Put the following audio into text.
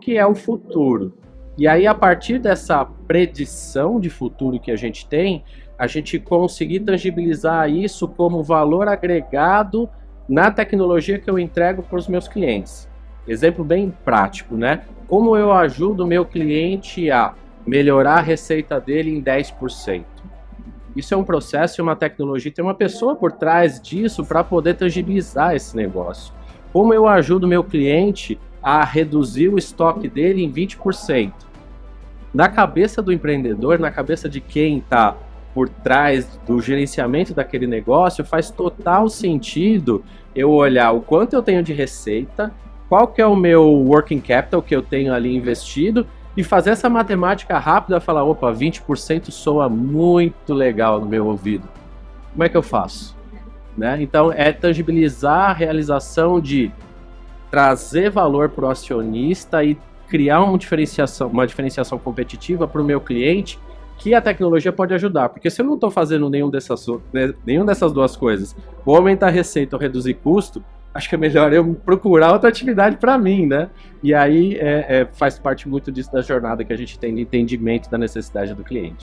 que é o futuro. E aí, a partir dessa predição de futuro que a gente tem, a gente conseguir tangibilizar isso como valor agregado na tecnologia que eu entrego para os meus clientes. Exemplo bem prático, né? Como eu ajudo o meu cliente a melhorar a receita dele em 10%. Isso é um processo e uma tecnologia, tem uma pessoa por trás disso para poder tangibilizar esse negócio. Como eu ajudo o meu cliente a reduzir o estoque dele em 20%. Na cabeça do empreendedor, na cabeça de quem está por trás do gerenciamento daquele negócio, faz total sentido eu olhar o quanto eu tenho de receita, qual que é o meu working capital que eu tenho ali investido e fazer essa matemática rápida, falar, opa, 20% soa muito legal no meu ouvido. Como é que eu faço? Né? Então, é tangibilizar a realização de trazer valor para o acionista e criar uma diferenciação competitiva para o meu cliente que a tecnologia pode ajudar. Porque se eu não estou fazendo nenhum dessas duas coisas, ou aumentar a receita ou reduzir custo, acho que é melhor eu procurar outra atividade para mim, né? E aí faz parte muito disso da jornada que a gente tem de entendimento da necessidade do cliente.